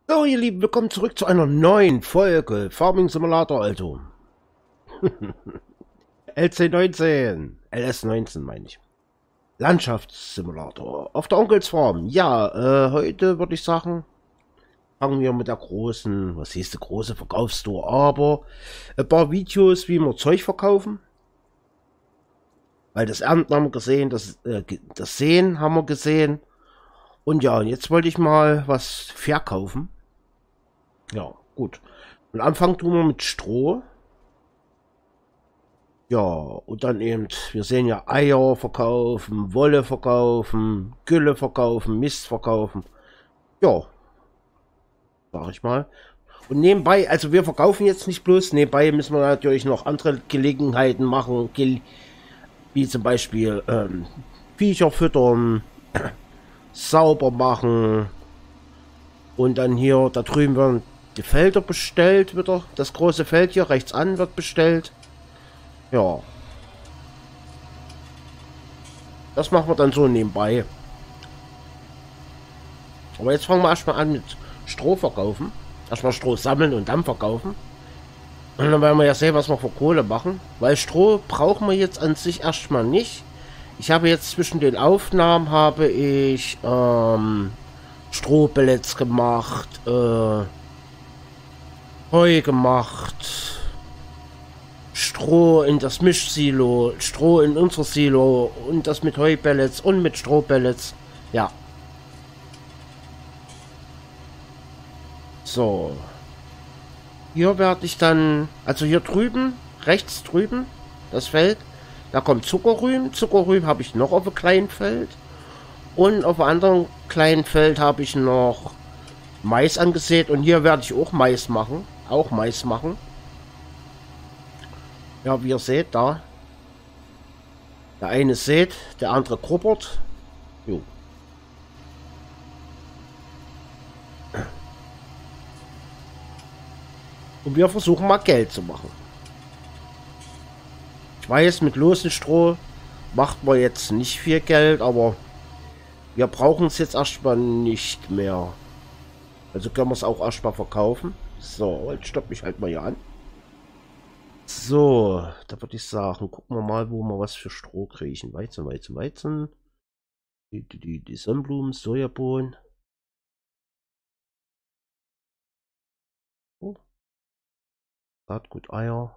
So, ihr Lieben, willkommen zurück zu einer neuen Folge Farming Simulator, also. LC19, LS19 meine ich. Landschaftssimulator auf der Onkelsfarm. Ja, heute würde ich sagen, fangen wir mit der großen, was hieß die große Verkaufstour, aber ein paar Videos, wie wir Zeug verkaufen. Weil das Ernten haben wir gesehen, das Säen haben wir gesehen. Und ja, jetzt wollte ich mal was verkaufen. Ja, gut. Und anfangen tun wir mit Stroh. Ja, und dann eben, wir sehen ja Eier verkaufen, Wolle verkaufen, Gülle verkaufen, Mist verkaufen. Ja, sag ich mal. Und nebenbei, also wir verkaufen jetzt nicht bloß, nebenbei müssen wir natürlich noch andere Gelegenheiten machen, wie zum Beispiel Viecher füttern, sauber machen. Und dann hier, da drüben werden die Felder bestellt wieder. Das große Feld hier rechts an wird bestellt. Ja. Das machen wir dann so nebenbei. Aber jetzt fangen wir erstmal an mit Stroh verkaufen. Erstmal Stroh sammeln und dann verkaufen. Und dann werden wir ja sehen, was wir für Kohle machen. Weil Stroh brauchen wir jetzt an sich erstmal nicht. Ich habe jetzt zwischen den Aufnahmen habe ich Strohpellets gemacht, Heu gemacht, Stroh in das Mischsilo, Stroh in unser Silo und das mit Heupellets und mit Strohpellets. Ja. So. Hier werde ich dann, also hier drüben, rechts drüben, das Feld, da kommt Zuckerrüben. Zuckerrüben habe ich noch auf einem kleinen Feld. Und auf einem anderen kleinen Feld habe ich noch Mais angesät. Und hier werde ich auch Mais machen. Auch Mais machen. Ja, wie ihr seht, da. Der eine sät, der andere grubbert. Jo. Und wir versuchen mal Geld zu machen. Ich weiß, mit losem Stroh macht man jetzt nicht viel Geld, aber wir brauchen es jetzt erstmal nicht mehr. Also können wir es auch erstmal verkaufen. So, jetzt stopp mich halt mal hier an. So, da würde ich sagen, gucken wir mal, wo wir was für Stroh kriegen. Weizen, Weizen, Weizen. Die Sonnenblumen, Sojabohnen. Oh. Saatgut, Eier.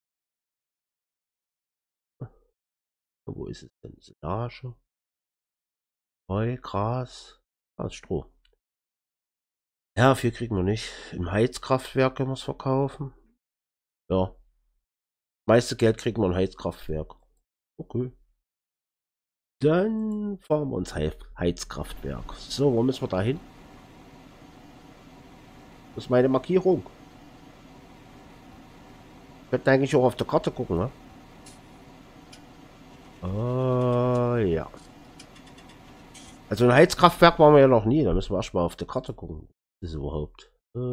Wo ist es denn? Silage. Heu, Gras. Das Stroh. Ja, viel kriegen wir nicht. Im Heizkraftwerk können wir es verkaufen. Ja. Meiste Geld kriegen wir im Heizkraftwerk. Okay. Dann fahren wir ins Heizkraftwerk. So, wo müssen wir da hin? Das ist meine Markierung. Wir könnten eigentlich auch auf der Karte gucken, ne? Ja. Also ein Heizkraftwerk waren wir ja noch nie. Da müssen wir erstmal auf der Karte gucken. Was ist überhaupt?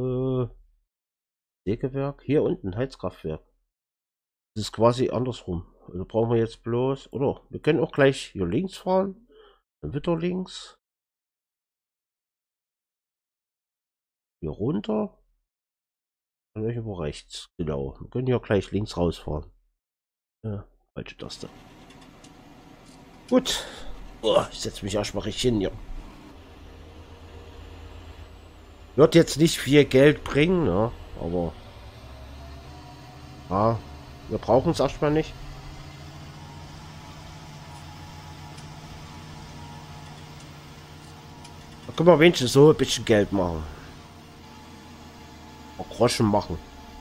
Sägewerk. Hier unten Heizkraftwerk. Das ist quasi andersrum. Also brauchen wir jetzt bloß. Oder wir können auch gleich hier links fahren. Dann wieder links. Hier runter. Und gleich über rechts. Genau. Wir können hier gleich links rausfahren. Ja, falsche Taste. Gut. Oh, ich setze mich erstmal richtig hin hier. Wird jetzt nicht viel Geld bringen, ne? Aber ja, wir brauchen es erstmal nicht. Da können wir wenigstens so ein bisschen Geld machen. Groschen machen.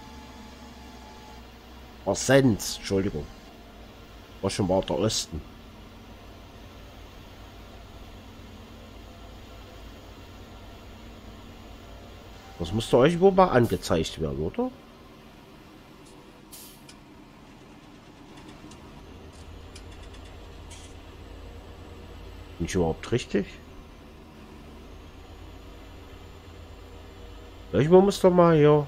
Cent, Entschuldigung. Groschen war der Osten. Das müsste euch wohl mal angezeigt werden, oder? Bin ich überhaupt richtig? Irgendwo muss doch mal hier.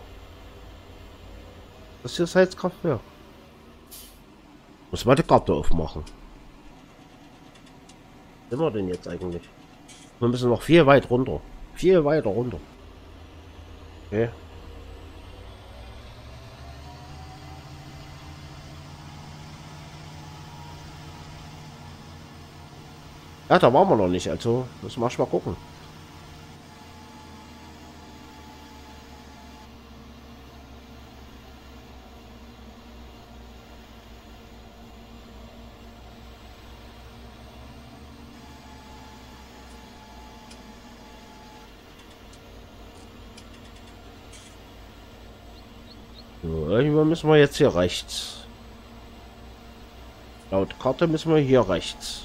Das hier ist Heizkraftwerk. Muss mal die Karte aufmachen. Was sind wir denn jetzt eigentlich? Wir müssen noch viel weit runter. Viel weiter runter. Okay. Ja, da waren wir noch nicht, also müssen wir mal gucken. So, irgendwann müssen wir jetzt hier rechts. Laut Karte müssen wir hier rechts.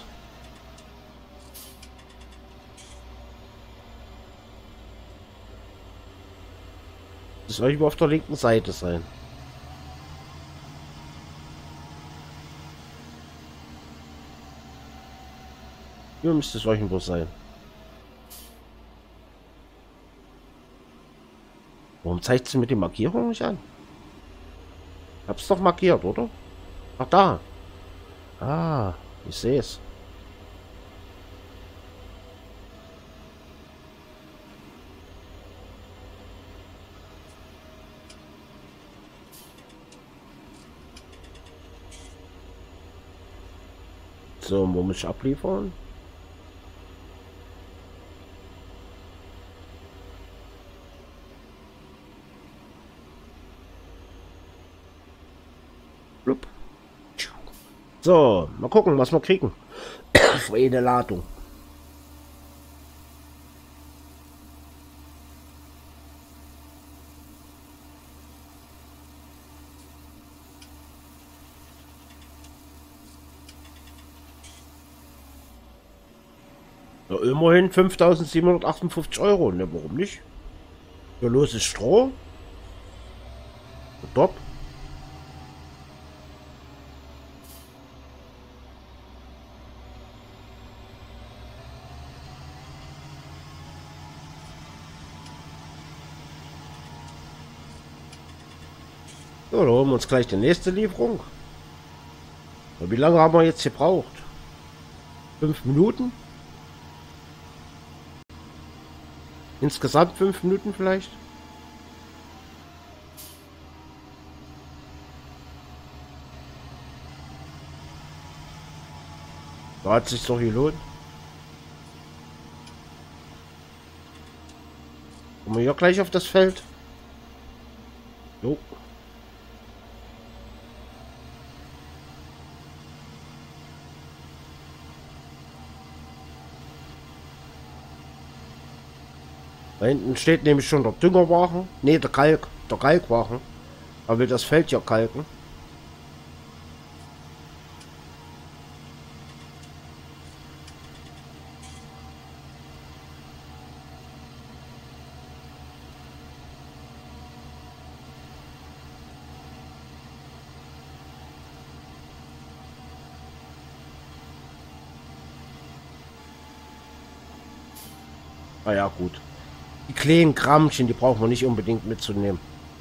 Das soll irgendwo auf der linken Seite sein. Hier müsste es irgendwo sein. Warum zeigt sie mit die Markierung nicht an? Hab's doch markiert, oder? Ach, da. Ah, ich sehe es. So, wo muss ich abliefern? Blub. So, mal gucken, was wir kriegen. Für eine Ladung. Ja, immerhin 5.758 Euro. Ne, warum nicht? Ja, los ist Stroh. Top. Ja, dann holen wir uns gleich die nächste Lieferung. Ja, wie lange haben wir jetzt gebraucht? 5 Minuten? Insgesamt 5 Minuten vielleicht? Da hat sich doch gelohnt. Kommen wir hier gleich auf das Feld? Jo. Da hinten steht nämlich schon der Düngerwagen. Ne, der Kalkwagen. Er will das Feld ja kalken. Ah ja, gut. Die kleinen Grammchen, die brauchen wir nicht unbedingt mitzunehmen.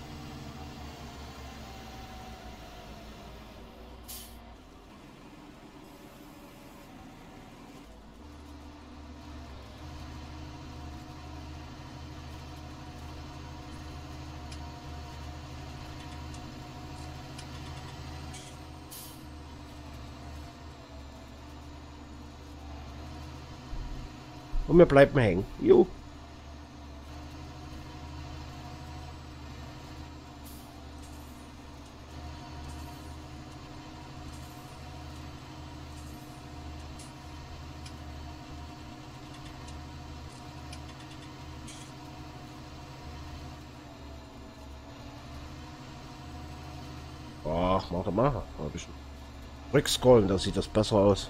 Und wir bleiben hängen. Jo. Ach, warte mal. Hab ich rückscrollen, da sieht das besser aus.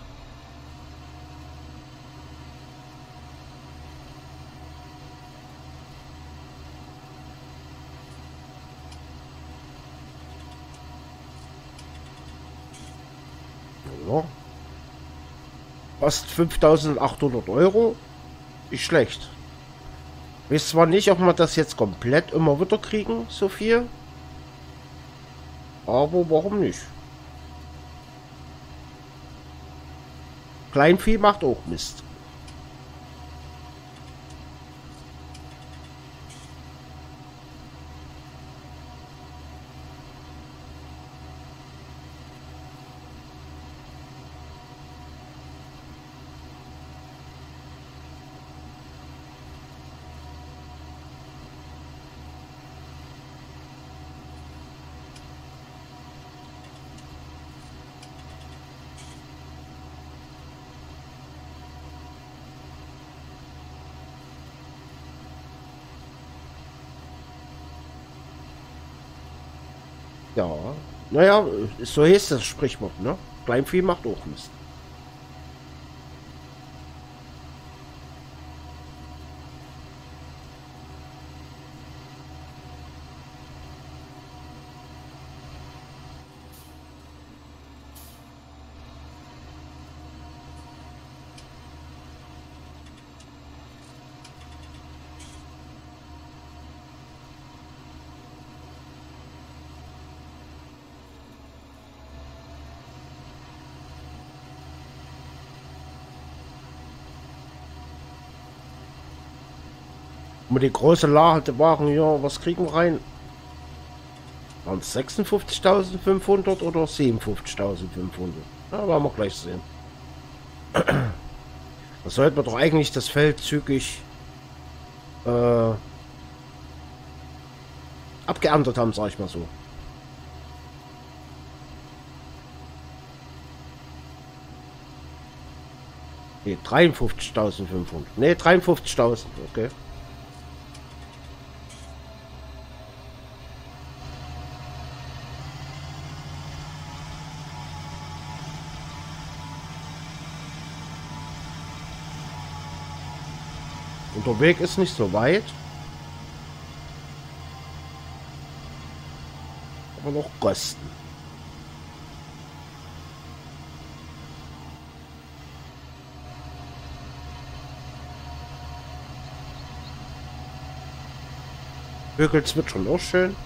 Ja. Fast 5.800 Euro. Nicht schlecht. Ich weiß zwar nicht, ob wir das jetzt komplett immer wieder kriegen, so viel. Aber warum nicht? Kleinvieh macht auch Mist. Ja. Naja, so heißt das Sprichwort, ne? Kleinvieh macht auch Mist. Und die große Lade waren ja, was kriegen wir rein? Waren es 56.500 oder 57.500? Ja, werden wir gleich sehen. Da sollten wir doch eigentlich das Feld zügig abgeerntet haben, sag ich mal so. Nee, 53.500. Nee, 53.000, okay. Und der Weg ist nicht so weit. Aber noch Kosten. Vögel zwitschern auch schön.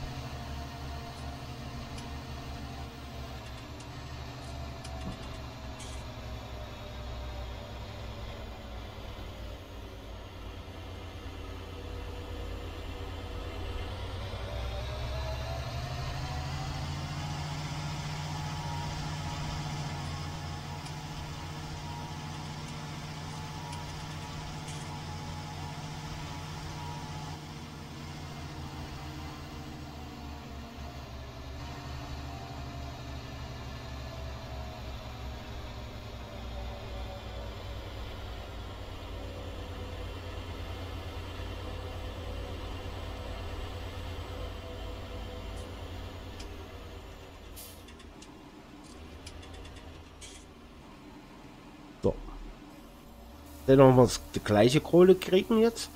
So. Dann noch wir die gleiche Kohle kriegen jetzt.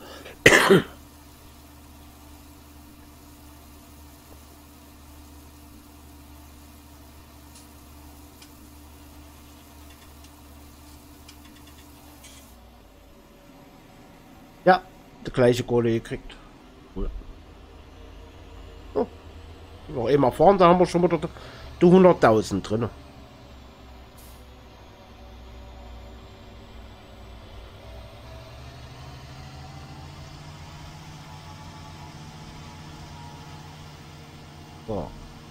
Ja, die gleiche Kohle gekriegt. Cool. Oh, noch einmal fahren, da haben wir schon wieder die 100.000 drin. So.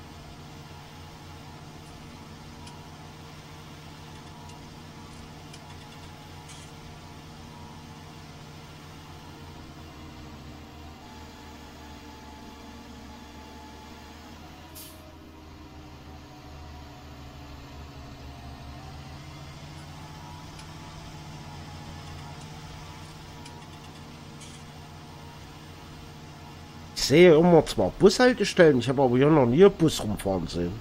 Ich sehe immer zwar Bushaltestellen, ich habe aber hier noch nie einen Bus rumfahren sehen.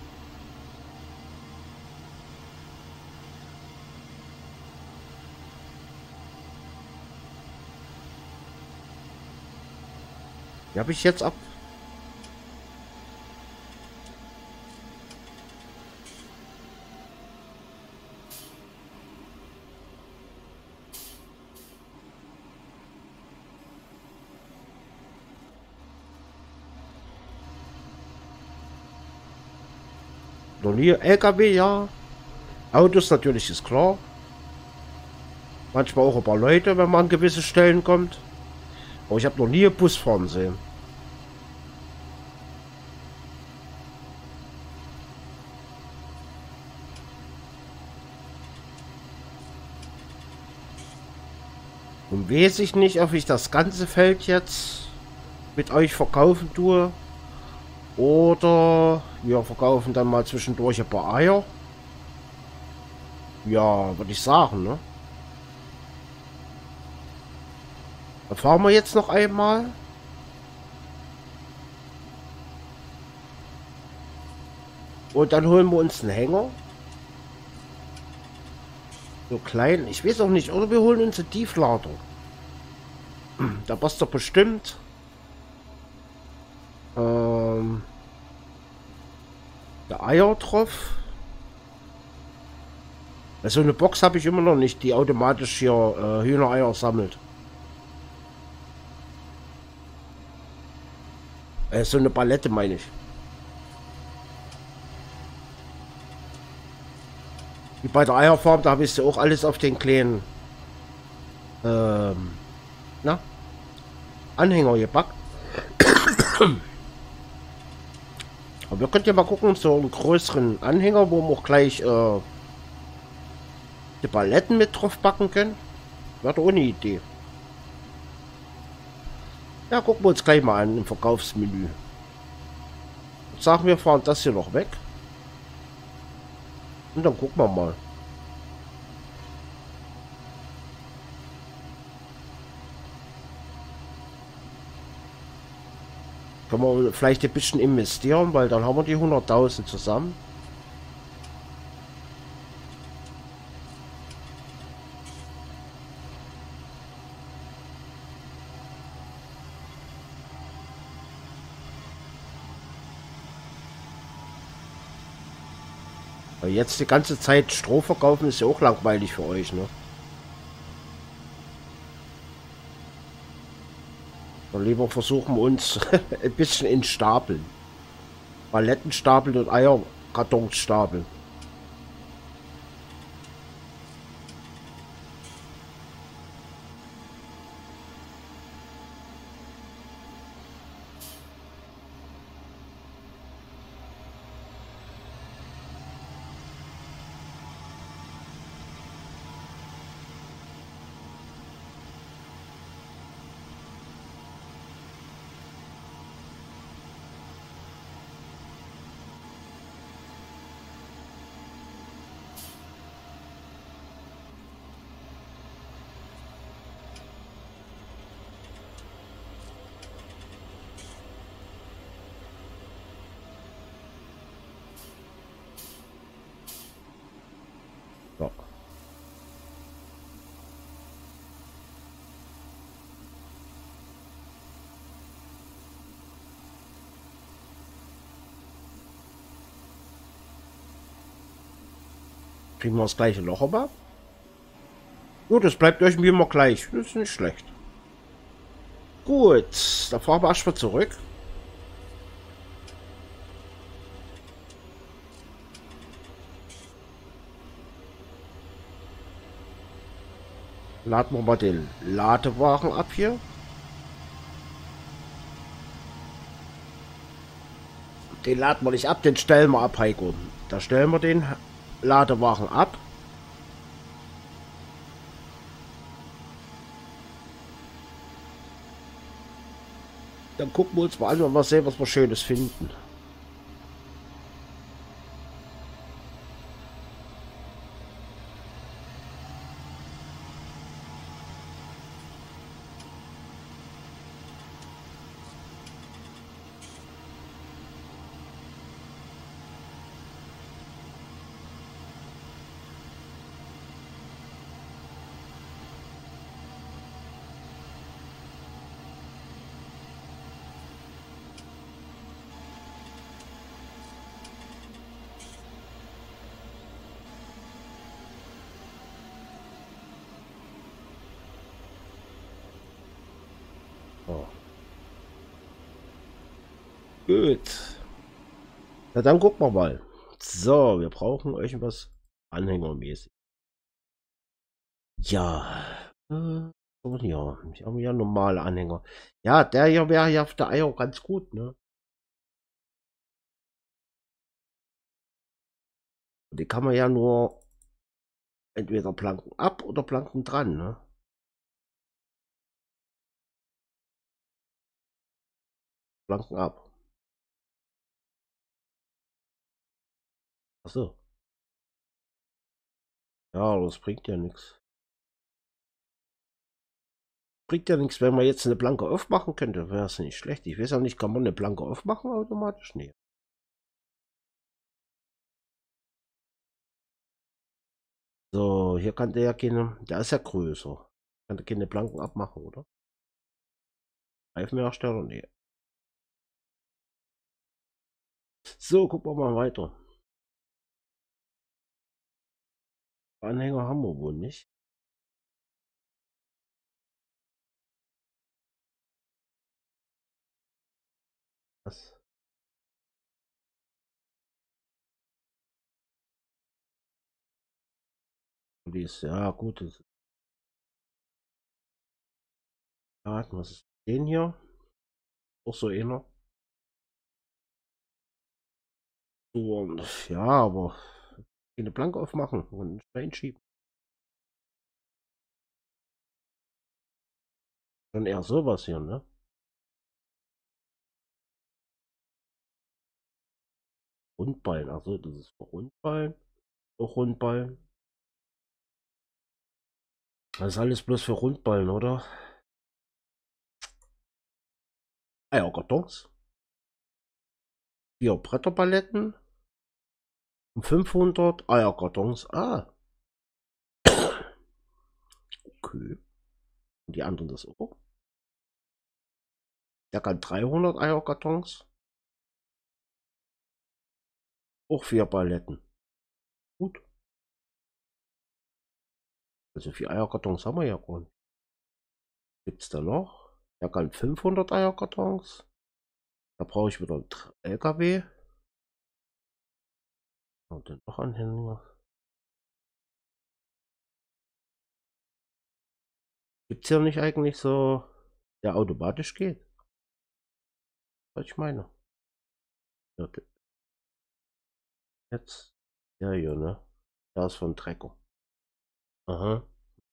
Die habe ich jetzt ab. Noch nie LKW, ja. Autos natürlich ist klar. Manchmal auch ein paar Leute, wenn man an gewisse Stellen kommt. Aber ich habe noch nie einen Bus fahren sehen. Und weiß ich nicht, ob ich das ganze Feld jetzt mit euch verkaufen tue. Oder wir verkaufen dann mal zwischendurch ein paar Eier. Ja, würde ich sagen, ne? Dann fahren wir jetzt noch einmal. Und dann holen wir uns einen Hänger. So klein. Ich weiß auch nicht. Oder wir holen uns eine Tiefladung. Da passt doch bestimmt. Der Eier drauf. So eine Box habe ich immer noch nicht, die automatisch hier Hühnereier sammelt. So eine Palette meine ich. Wie bei der Eierfarm, da habe ich ja auch alles auf den kleinen na, Anhänger gepackt. Aber wir können ja mal gucken, so einen größeren Anhänger, wo wir auch gleich die Paletten mit drauf packen können. Wäre ohne Idee. Ja, gucken wir uns gleich mal an im Verkaufsmenü. Sagen wir, fahren das hier noch weg. Und dann gucken wir mal. Können wir vielleicht ein bisschen investieren, weil dann haben wir die 100.000 zusammen. Weil jetzt die ganze Zeit Stroh verkaufen ist ja auch langweilig für euch, ne? Dann lieber versuchen wir uns ein bisschen in Stapeln. Paletten stapeln und Eierkartons stapeln. Ja. Kriegen wir das gleiche Loch aber? Gut, das bleibt irgendwie immer gleich. Das ist nicht schlecht. Gut, da fahren wir erstmal zurück. Laden wir mal den Ladewagen ab hier. Den laden wir nicht ab, den stellen wir ab, Heiko. Da stellen wir den Ladewagen ab. Dann gucken wir uns mal an und mal sehen, was wir Schönes finden. Oh. Gut. Na dann gucken wir mal. So, wir brauchen irgendwas anhängermäßig. Ja. Oh ja, ich habe ja normale Anhänger. Ja, der hier wäre ja auf der Eier ganz gut, ne? Die kann man ja nur entweder Planken ab oder Planken dran, ne? Planken ab. Achso. Ja, das bringt ja nichts. Bringt ja nichts, wenn man jetzt eine Planke aufmachen könnte, wäre es nicht schlecht. Ich weiß auch nicht, kann man eine Planke aufmachen automatisch? Nee. So, hier kann der ja keine, der ist ja größer. Kann der keine Planken abmachen, oder? Reifenhersteller? Nee. So, gucken wir mal weiter. Anhänger haben wir wohl nicht. Was? Die ist, ja gut. Das, ja, was ist den hier? Auch so einer. So, und, ja, aber keine Planke aufmachen und einen Stein schieben. Schon eher sowas hier, ne? Rundballen, also das ist für Rundballen. Auch Rundballen. Das ist alles bloß für Rundballen, oder? Eierkartons. 4 Bretterpaletten. Und 500 Eierkartons. Ah, okay. Und die anderen das auch. Der kann 300 Eierkartons. Auch 4 Paletten. Gut. Also 4 Eierkartons haben wir ja schon. Gibt es da noch? Der kann 500 Eierkartons. Da brauche ich wieder einen LKW. Und den noch Anhänger. Gibt es hier nicht eigentlich so, der automatisch geht? Was ich meine. Ja, jetzt. Ja, hier, ne? Da ist von Trecker. Aha.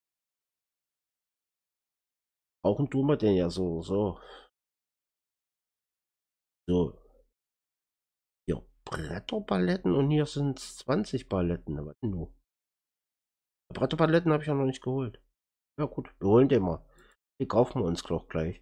Brauchen tun wir den ja so, so. So. Hier Bretterpaletten und hier sind 20 Paletten. Na, was denn du? Bretterpaletten habe ich ja noch nicht geholt. Ja gut, wir holen den mal. Die kaufen wir uns doch gleich.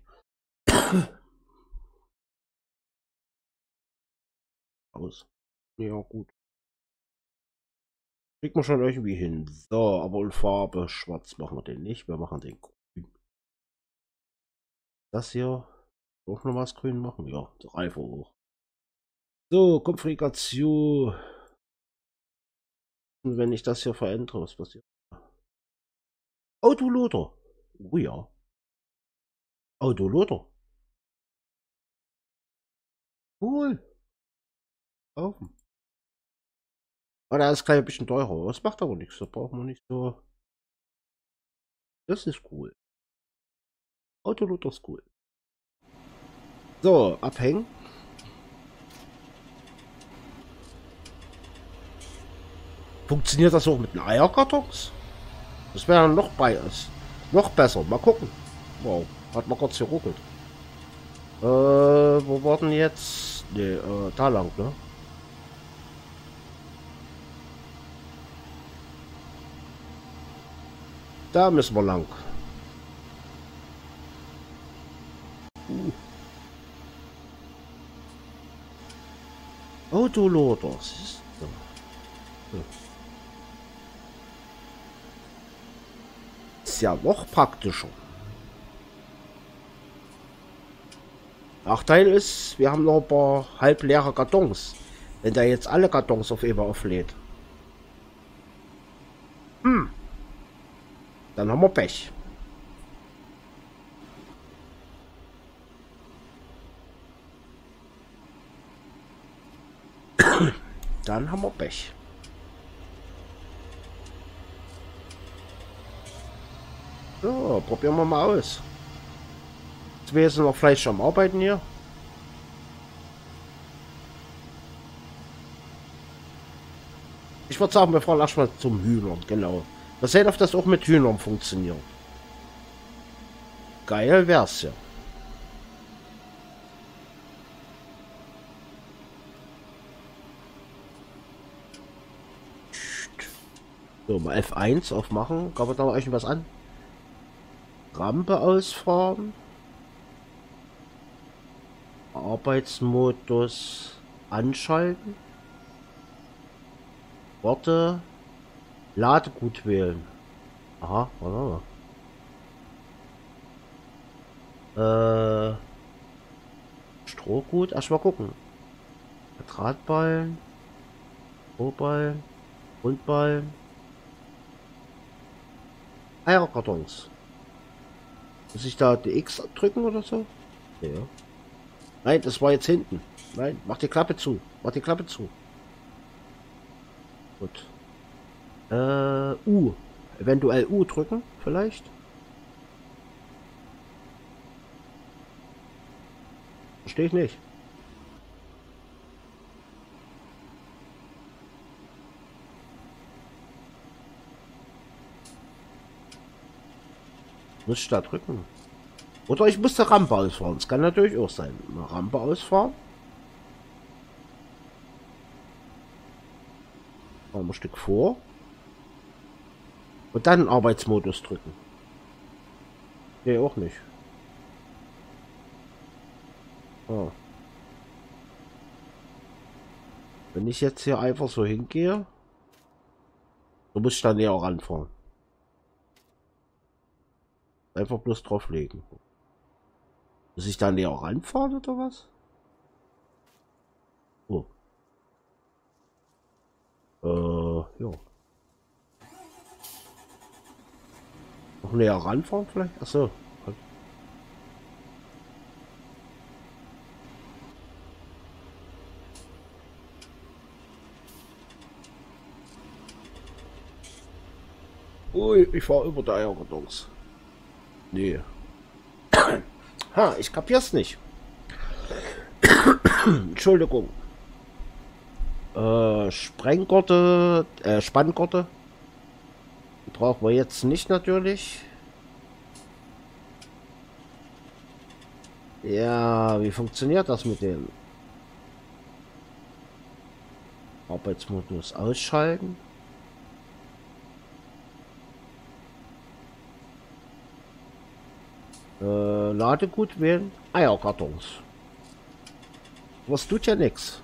Aus. Ja gut. Kriegt man schon irgendwie hin. So, aber in Farbe schwarz machen wir den nicht. Wir machen den grün. Das hier. Auch noch was grün machen? Ja, der Reife hoch. So, Konfiguration. Und wenn ich das hier verändere, was passiert? Autoloader. Oh ja. Autoloader. Cool. Kaufen. Aber da ist gleich ein bisschen teurer. Das macht aber nichts. Da brauchen wir nicht so. Das ist cool. Autoloader ist cool. So, abhängen. Funktioniert das auch mit den Eierkartons? Das wäre noch beides. Noch besser. Mal gucken. Wow. Hat mal kurz geruckelt. Wo war denn jetzt? Ne, da lang, ne? Da müssen wir lang. Autoloader. Ist ja noch praktischer. Nachteil ist, wir haben noch ein paar halbleere Kartons. Wenn der jetzt alle Kartons auf einmal auflädt. Dann haben wir Pech. Dann haben wir Pech. So, probieren wir mal aus. Wir sind noch fleißig am Arbeiten hier. Ich würde sagen, wir fahren erstmal zum Hühnern, genau. Wir sehen, ob das auch mit Hühnern funktioniert. Geil wär's ja. So, mal F1 aufmachen. Kann man da euch was an? Rampe ausfahren. Arbeitsmodus anschalten. Warte. Ladegut wählen. Aha, warte mal. Strohgut? Erst mal gucken. Drahtballen, Strohballen, Rundballen, Eierkartons. Muss ich da die X drücken oder so? Ja. Nein, das war jetzt hinten. Nein, mach die Klappe zu. Mach die Klappe zu. Gut. U. Eventuell U drücken, vielleicht. Verstehe ich nicht. Muss ich da drücken? Oder ich muss die Rampe ausfahren. Das kann natürlich auch sein. Eine Rampe ausfahren. Fahren wir ein Stück vor. Und dann Arbeitsmodus drücken. Nee, auch nicht. Oh. Wenn ich jetzt hier einfach so hingehe, so muss ich dann näher ranfahren. Einfach bloß drauflegen. Muss ich da näher ranfahren oder was? Oh. Ja. Noch näher ranfahren vielleicht? Achso. Ui, ich fahre über die Eierkartons. Nee. Ha, ich kapier's nicht. Entschuldigung. Sprenggurte, Spanngurte. Die brauchen wir jetzt nicht natürlich. Ja, wie funktioniert das mit dem Arbeitsmodus ausschalten? Ladegut wählen. Eierkartons. Was tut ja nichts.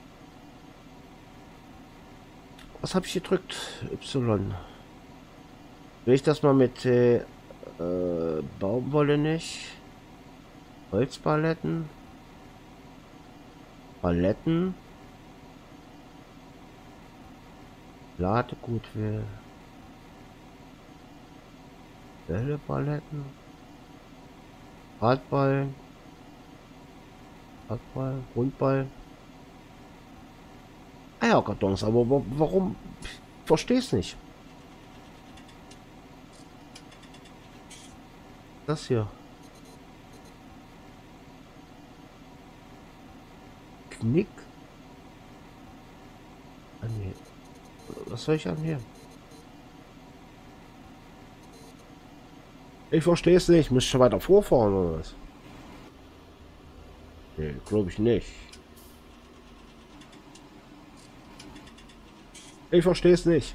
Was habe ich gedrückt? Y. Will ich das mal mit Baumwolle nicht? Holzpaletten. Paletten. Ladegut wählen. Wellpaletten. Radballen. Radballen. Rundballen. Eierkartons, aber warum? Ich verstehe es nicht. Das hier. Knick. Anheben. Was soll ich anheben? Ich verstehe es nicht. Muss ich schon weiter vorfahren oder was? Nee, glaube ich nicht. Ich verstehe es nicht.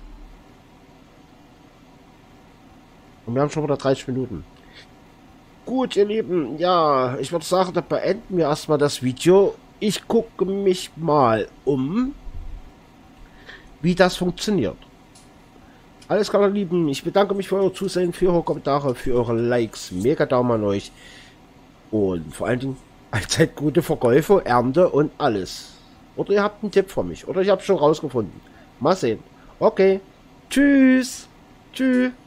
Und wir haben schon wieder 30 Minuten. Gut, ihr Lieben. Ja, ich würde sagen, da beenden wir erstmal das Video. Ich gucke mich mal um, wie das funktioniert. Alles klar, ihr Lieben. Ich bedanke mich für euer Zusehen, für eure Kommentare, für eure Likes. Mega Daumen an euch. Und vor allen Dingen allzeit gute Verkäufe, Ernte und alles. Oder ihr habt einen Tipp für mich. Oder ich habe schon rausgefunden. Mal sehen. Okay. Tschüss. Tschüss.